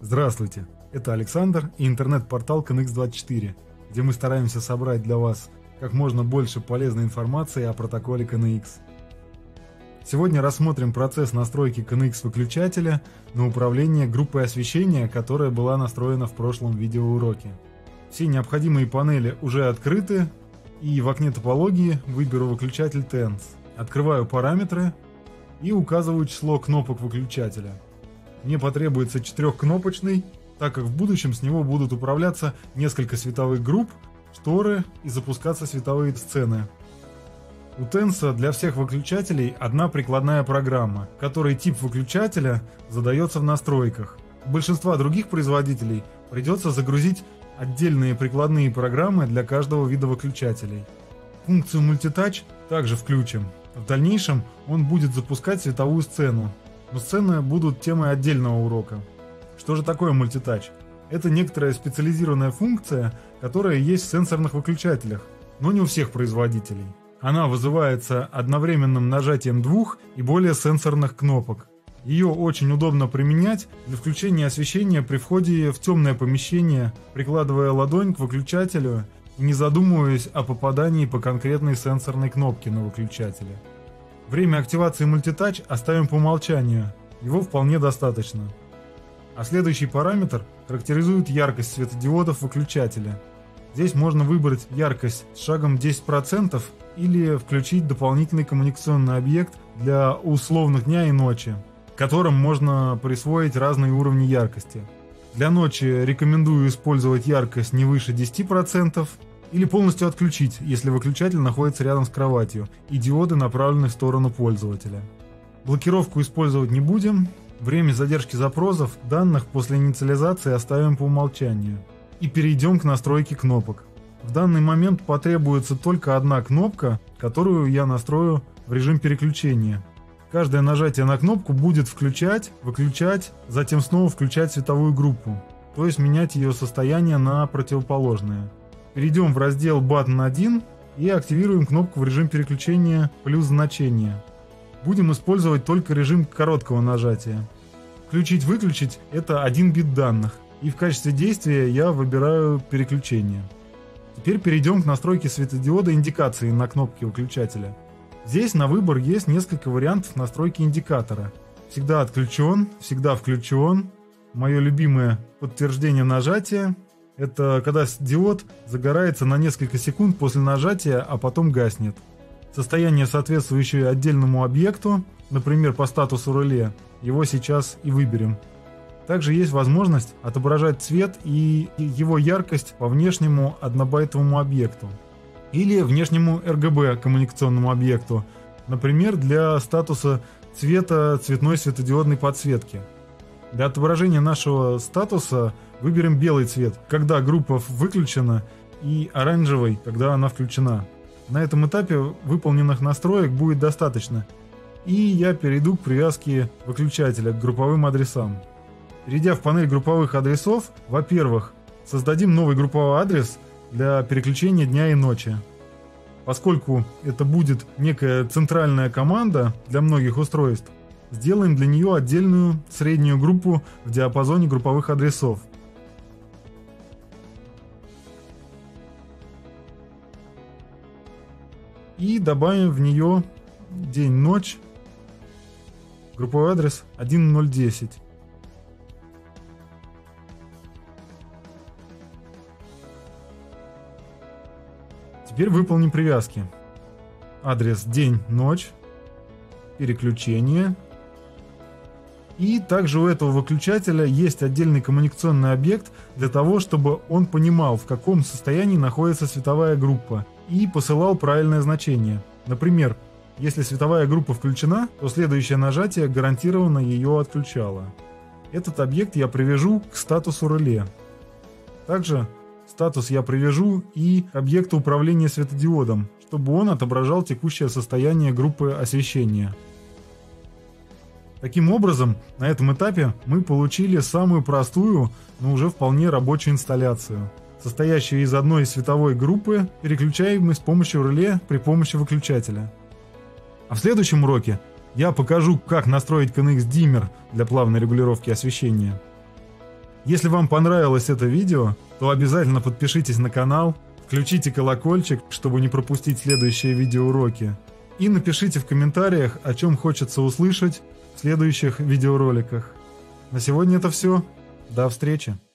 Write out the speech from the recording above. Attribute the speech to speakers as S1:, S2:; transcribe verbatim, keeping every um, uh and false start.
S1: Здравствуйте, это Александр и интернет-портал кэн икс двадцать четыре, где мы стараемся собрать для вас как можно больше полезной информации о протоколе кэн икс. Сегодня рассмотрим процесс настройки кэн икс выключателя на управление группой освещения, которая была настроена в прошлом видеоуроке. Все необходимые панели уже открыты, и в окне топологии выберу выключатель тенс. Открываю параметры и указываю число кнопок выключателя. Мне потребуется четырехкнопочный, так как в будущем с него будут управляться несколько световых групп, шторы и запускаться световые сцены. У тенса для всех выключателей одна прикладная программа, которой тип выключателя задается в настройках. У большинства других производителей придется загрузить отдельные прикладные программы для каждого вида выключателей. Функцию мультитач также включим. В дальнейшем он будет запускать световую сцену, но сцены будут темой отдельного урока. Что же такое мультитач? Это некоторая специализированная функция, которая есть в сенсорных выключателях, но не у всех производителей. Она вызывается одновременным нажатием двух и более сенсорных кнопок. Ее очень удобно применять для включения освещения при входе в темное помещение, прикладывая ладонь к выключателю и не задумываясь о попадании по конкретной сенсорной кнопке на выключателе. Время активации мультитач оставим по умолчанию, его вполне достаточно. А следующий параметр характеризует яркость светодиодов выключателя. Здесь можно выбрать яркость с шагом десять процентов или включить дополнительный коммуникационный объект для условных дня и ночи, которым можно присвоить разные уровни яркости. Для ночи рекомендую использовать яркость не выше десяти процентов или полностью отключить, если выключатель находится рядом с кроватью и диоды направлены в сторону пользователя. Блокировку использовать не будем. Время задержки запросов данных после инициализации оставим по умолчанию. И перейдем к настройке кнопок. В данный момент потребуется только одна кнопка, которую я настрою в режим переключения. Каждое нажатие на кнопку будет включать, выключать, затем снова включать световую группу, то есть менять ее состояние на противоположное. Перейдем в раздел Button один и активируем кнопку в режим переключения плюс значение. Будем использовать только режим короткого нажатия. Включить-выключить – это один бит данных, и в качестве действия я выбираю переключение. Теперь перейдем к настройке светодиода индикации на кнопке выключателя. Здесь на выбор есть несколько вариантов настройки индикатора. Всегда отключен, всегда включен. Мое любимое подтверждение нажатия – это когда диод загорается на несколько секунд после нажатия, а потом гаснет. Состояние, соответствующее отдельному объекту, например, по статусу реле, его сейчас и выберем. Также есть возможность отображать цвет и его яркость по внешнему однобайтовому объекту или внешнему эр гэ бэ коммуникационному объекту, например, для статуса цвета цветной светодиодной подсветки. Для отображения нашего статуса выберем белый цвет, когда группа выключена, и оранжевый, когда она включена. На этом этапе выполненных настроек будет достаточно, и я перейду к привязке выключателя к групповым адресам. Перейдя в панель групповых адресов, во-первых, создадим новый групповой адрес для переключения дня и ночи. Поскольку это будет некая центральная команда для многих устройств, сделаем для нее отдельную среднюю группу в диапазоне групповых адресов. И добавим в нее день-ночь, групповой адрес один ноль десять. Теперь выполним привязки. Адрес день-ночь, переключение. И также у этого выключателя есть отдельный коммуникационный объект для того, чтобы он понимал, в каком состоянии находится световая группа, и посылал правильное значение. Например, если световая группа включена, то следующее нажатие гарантированно ее отключало. Этот объект я привяжу к статусу реле. Также статус я привяжу и к объекту управления светодиодом, чтобы он отображал текущее состояние группы освещения. Таким образом, на этом этапе мы получили самую простую, но уже вполне рабочую инсталляцию, состоящую из одной световой группы, переключаемой с помощью реле при помощи выключателя. А в следующем уроке я покажу, как настроить кэн икс Dimmer для плавной регулировки освещения. Если вам понравилось это видео, то обязательно подпишитесь на канал, включите колокольчик, чтобы не пропустить следующие видеоуроки. И напишите в комментариях, о чем хочется услышать в следующих видеороликах. На сегодня это все. До встречи!